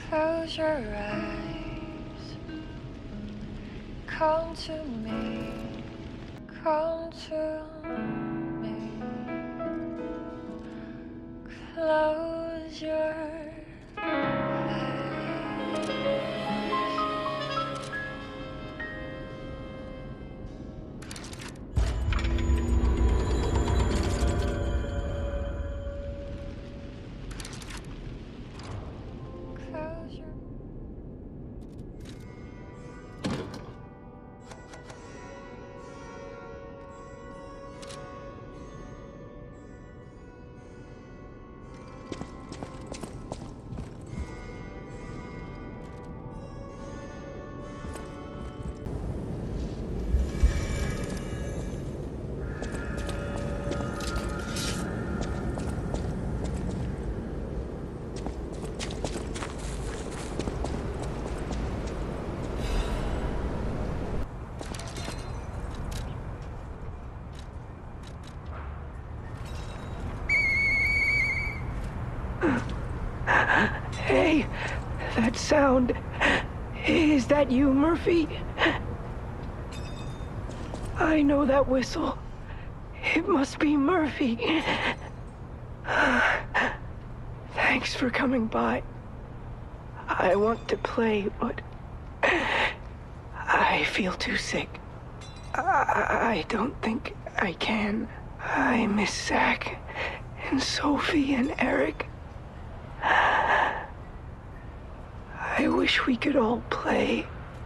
Close your eyes. Come to me. Come to me. Close your eyes. Close your Hey, that sound. Is that you, Murphy? I know that whistle. It must be Murphy. Thanks for coming by. I want to play, but I feel too sick. I don't think I can. I miss Zach and Sophie and Eric. I wish we could all play.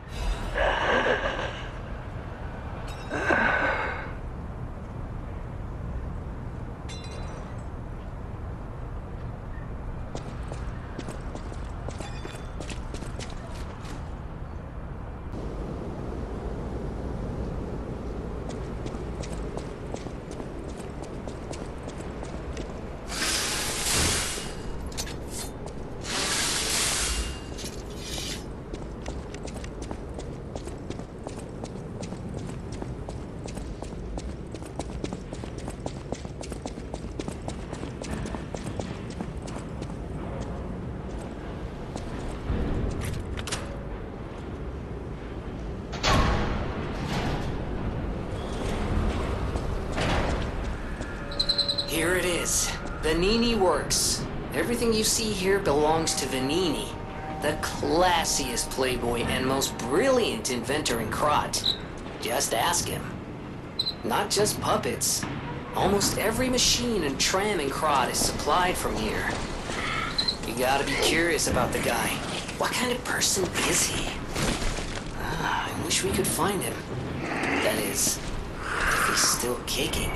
Here it is. Venini Works. Everything you see here belongs to Venini, the classiest playboy and most brilliant inventor in Krat. Just ask him. Not just puppets. Almost every machine and tram in Krat is supplied from here. You gotta be curious about the guy. What kind of person is he? I wish we could find him. That is, if he's still kicking.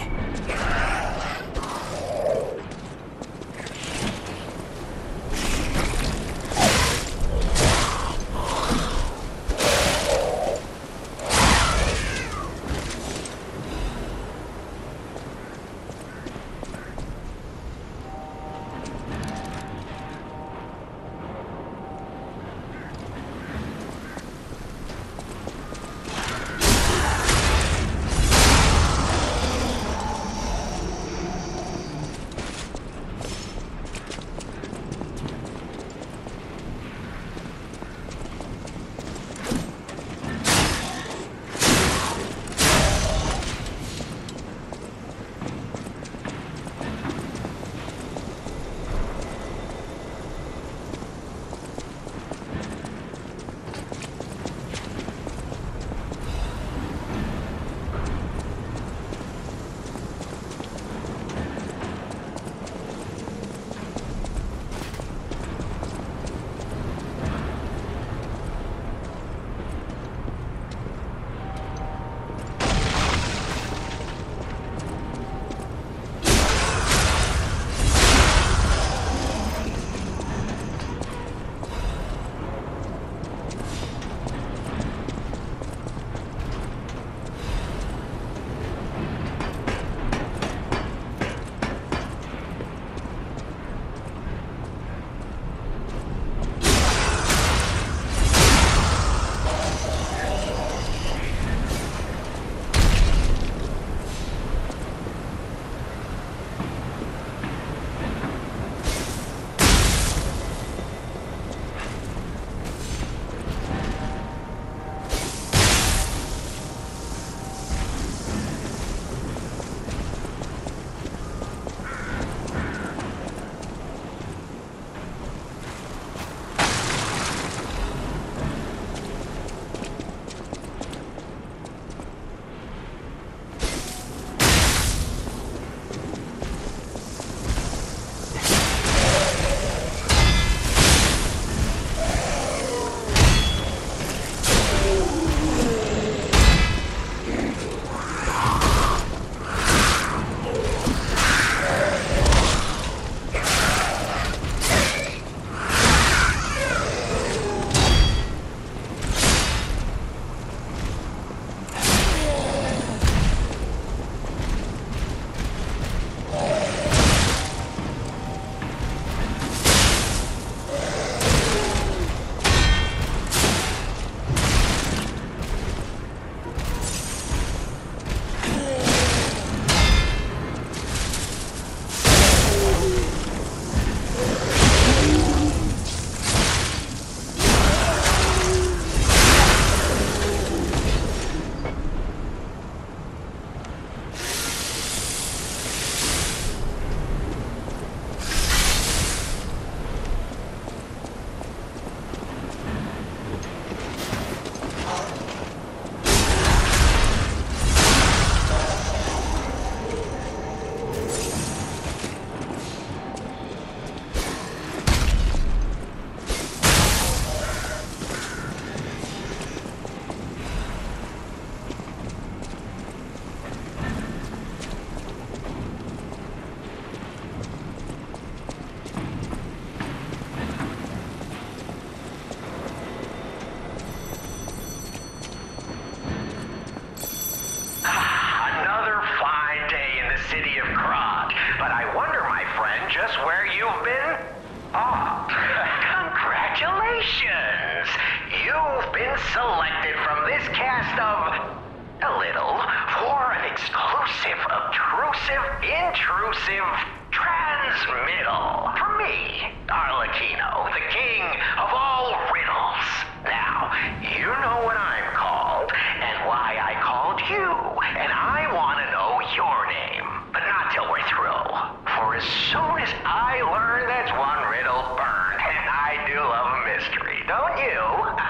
obtrusive, intrusive transmittal. For me, Arlecchino, the king of all riddles. Now, you know what I'm called, and why I called you, and I want to know your name, but not till we're through. For as soon as I learn that's one riddle burned, and I do love a mystery, don't you?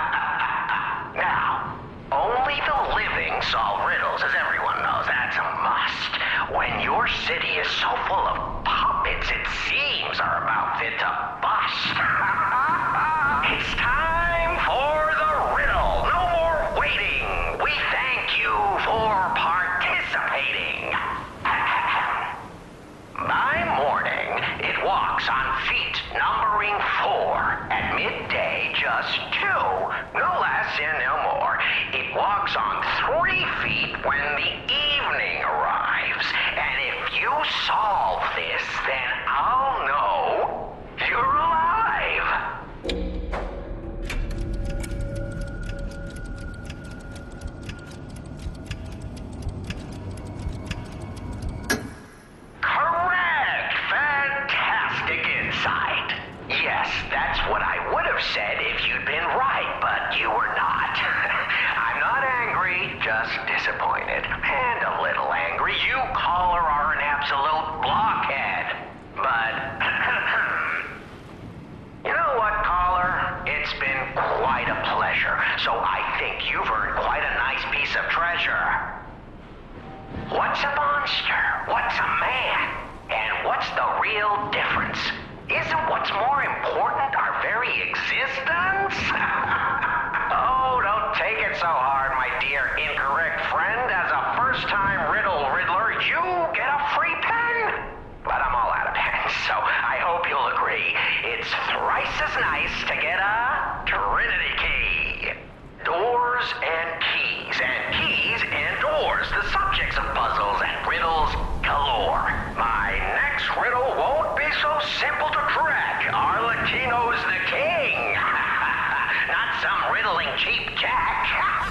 Now, only the living solve riddles, as everyone knows. That's a must. When your city is so full of puppets, it seems are about fit to bust. It's time for the riddle. No more waiting. We thank you for participating. By morning, it walks on feet numbering 4. At midday, just 2. No less and no more. It walks on 3 feet when the evening arrives. And if you solve this, then I'll know you're alive. Correct! Fantastic insight. Yes, that's what I would have said if you'd been right, but you were not. I'm not angry, just disappointed. And a little angry. You caller are an absolute blockhead. But, you know what, caller? It's been quite a pleasure. So I think you've earned quite a nice piece of treasure. What's a monster? What's a man? And what's the real difference? Isn't what's more important our very existence? Oh, don't take it so hard, my dear incorrect friend. As a first-time riddle riddler, you get a free pen. But I'm all out of pens, so I hope you'll agree. It's thrice as nice to get a Trinity key. Doors and keys and doors, the subjects of puzzles and riddles galore. My next riddle won't be so simple to crack. Arlecchino's the king. Not some riddling cheap jack.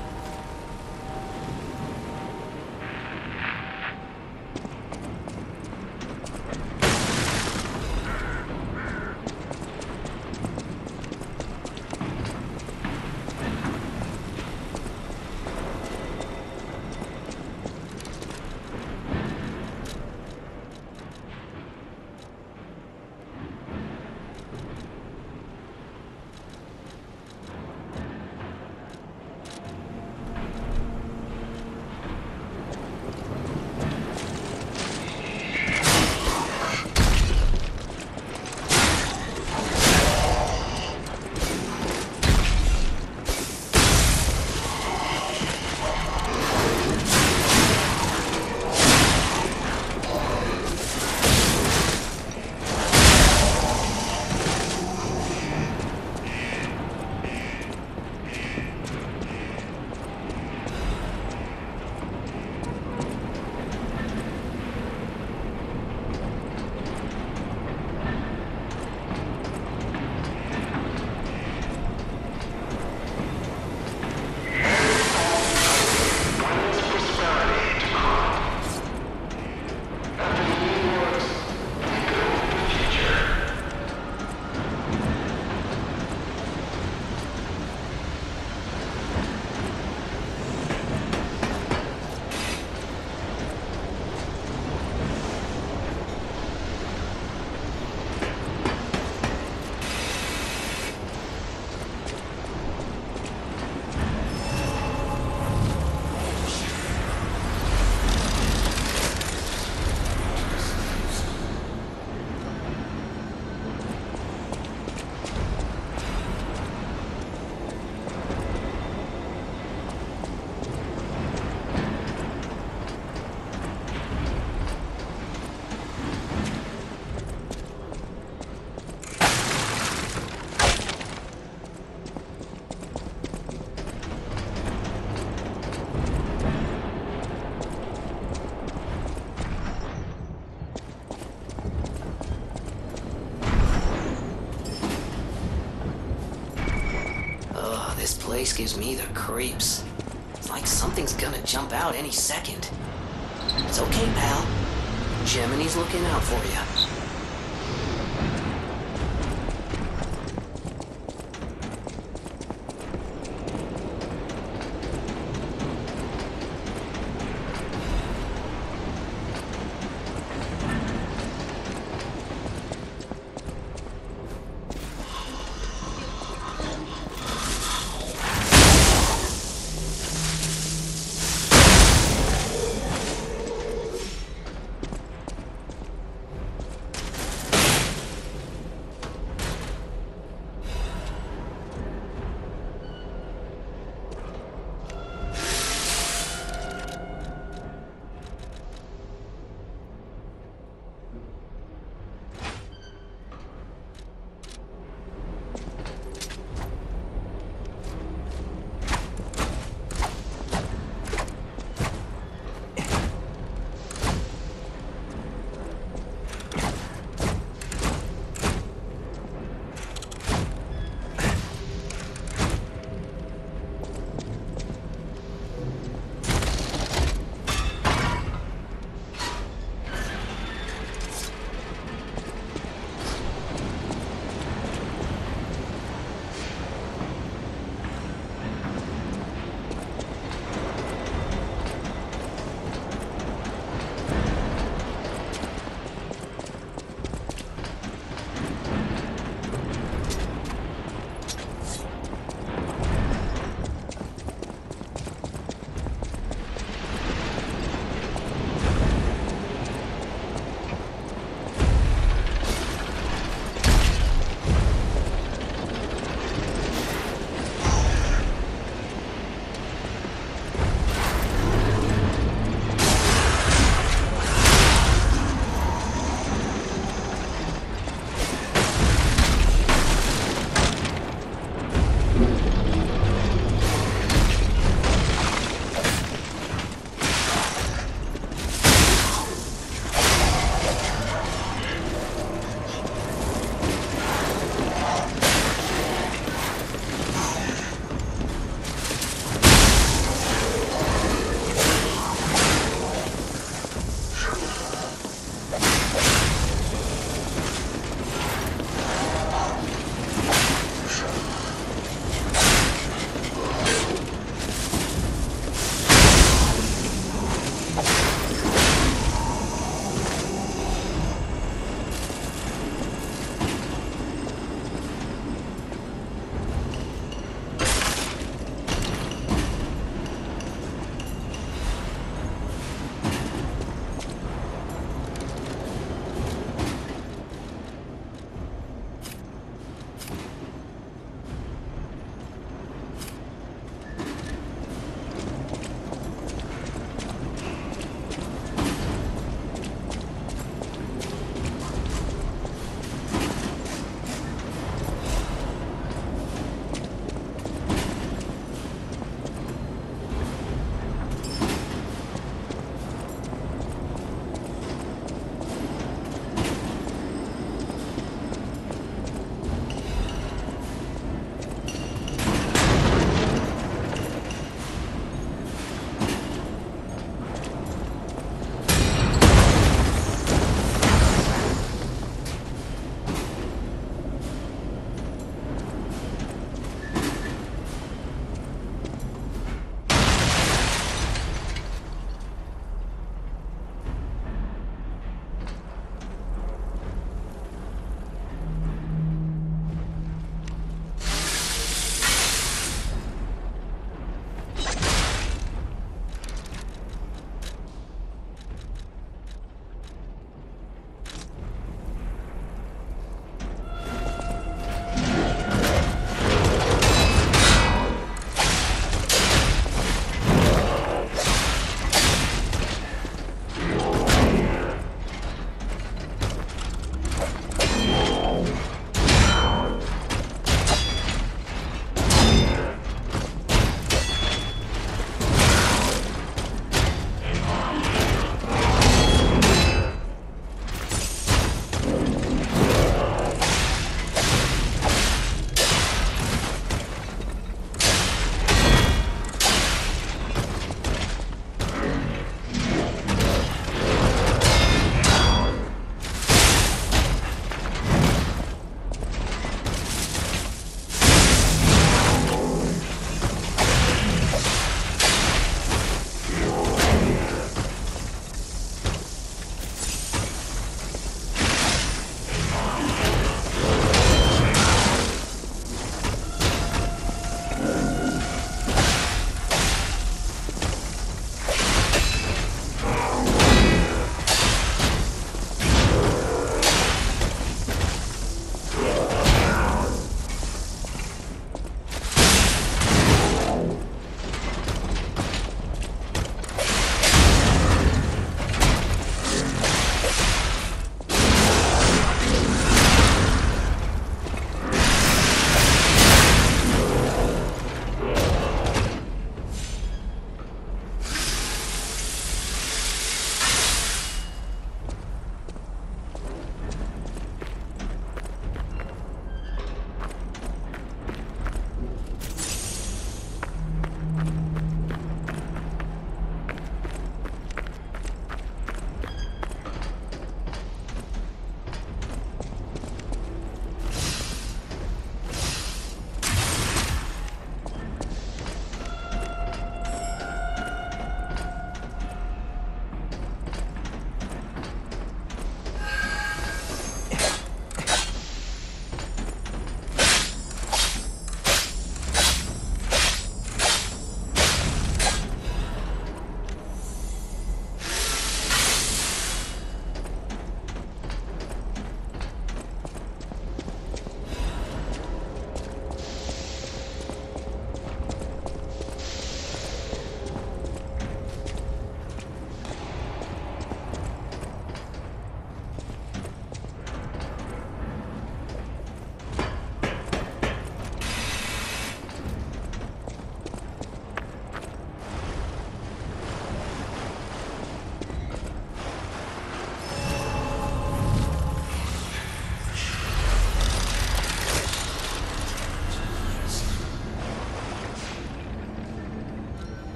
This place gives me the creeps. It's like something's gonna jump out any second. It's It's okay, pal. Gemini's looking out for you.